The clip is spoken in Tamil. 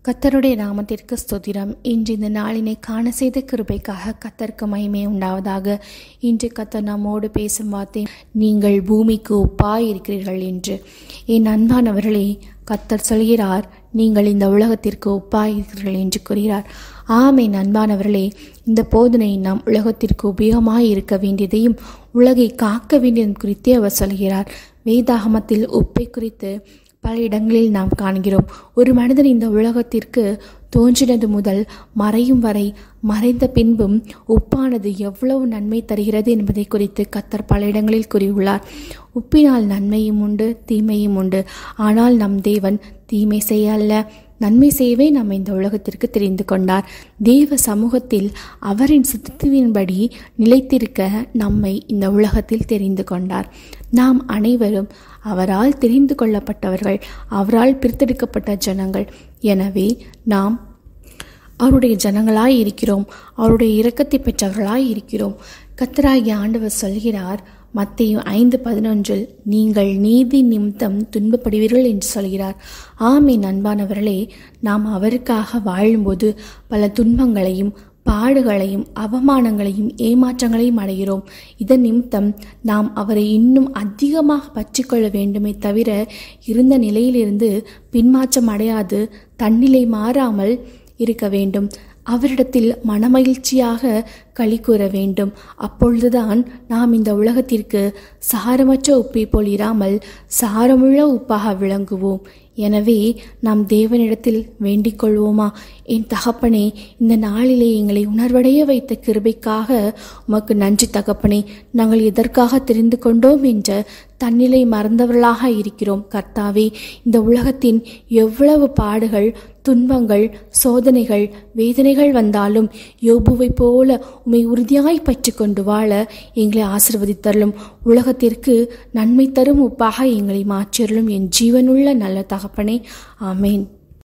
கர்த்தருடைய நாமத்திற்கு ஸ்தோத்திரம். இன்று இந்த நாளினை காண செய்த கிருபைக்காக கர்த்தருக்கு மகிமை உண்டாவதாக. இன்று கர்த்தர் நம்மோடு பேசும் வார்த்தை, நீங்கள் பூமிக்கு உப்பாய் இருக்கிறீர்கள் என்று. என் அன்பானவர்களே, கர்த்தர் சொல்கிறார், நீங்கள் இந்த உலகத்திற்கு உப்பாய் இருக்கிறீர்கள் என்று கூறுகிறார். என் அன்பானவர்களே, இந்த போதனை நாம் உலகத்திற்கு உபயோகமாய் இருக்க வேண்டியதையும் உலகை காக்க வேண்டியதும் குறித்தே அவர் சொல்கிறார். வேதாகமத்தில் உப்பை குறித்து பல இடங்களில் நாம் காண்கிறோம். ஒரு மனிதன் இந்த உலகத்திற்கு தோன்றினது முதல் மறையும் வரை, மறைந்த பின்பும் உப்பானது எவ்வளவு நன்மை தருகிறது என்பதை குறித்து கர்த்தர் பல இடங்களில் கூறியுள்ளார். உப்பினால் நன்மையும் உண்டு, தீமையும் உண்டு. ஆனால் நம் தேவன் தீமை செய்ய அல்ல, நன்மை செய்யவே நாம் இந்த உலகத்திற்கு தெரிந்து கொண்டார். தேவ சமூகத்தில் அவரின் சித்தத்தின்படி நிலைத்திருக்க நம்மை இந்த உலகத்தில் தெரிந்து கொண்டார். நாம் அனைவரும் அவரால் தெரிந்து கொள்ளப்பட்டவர்கள், அவரால் பிரித்தெடுக்கப்பட்ட ஜனங்கள். எனவே நாம் அவருடைய ஜனங்களாய் இருக்கிறோம், அவருடைய இரக்கத்தை பெற்றவர்களாய் இருக்கிறோம். கர்த்தராகிய ஆண்டவர் சொல்கிறார், மத்தேயு 5:11, நீங்கள் நீதி நிமித்தம் துன்பப்படுவீர்கள் என்று சொல்கிறார். என் அன்பானவர்களே, நாம் அவருக்காக வாழும்போது பல துன்பங்களையும் பாடுகளையும் அவமானங்களையும் ஏமாற்றங்களையும் அடைகிறோம். இதன் நிமித்தம் நாம் அவரை இன்னும் அதிகமாக பற்றி கொள்ள வேண்டுமே தவிர, இருந்த நிலையிலிருந்து பின்மாற்றம் அடையாது தன்னிலை மாறாமல் இருக்க வேண்டும். அவரிடத்தில் மனமகிழ்ச்சியாக களி கூற வேண்டும். அப்பொழுதுதான் நாம் இந்த உலகத்திற்கு சாரமற்ற உப்பை போல் இராமல் சாரமுள்ள உப்பாக விளங்குவோம். எனவே நாம் தேவனிடத்தில் வேண்டிக் கொள்வோமா? என் தகப்பனே, இந்த நாளிலே எங்களை உணர்வடைய வைத்த கிருபைக்காக உமக்கு நன்றி தகப்பனே. நாங்கள் எதற்காக தெரிந்து கொண்டோம் என்ற தன்னிலை மறந்தவர்களாக இருக்கிறோம். கர்த்தாவே, இந்த உலகத்தின் எவ்வளவு பாடுகள், துன்பங்கள், சோதனைகள், வேதனைகள் வந்தாலும் யோபுவை போல உம்மை உறுதியாய் பற்றி கொண்டு வாழ எங்களை ஆசீர்வதித்தருளும். உலகத்திற்கு நன்மை தரும் உப்பாக எங்களை மாற்றியருளும். என் ஜீவனுள்ள நல்ல தகப்பனே, ஆமேன்.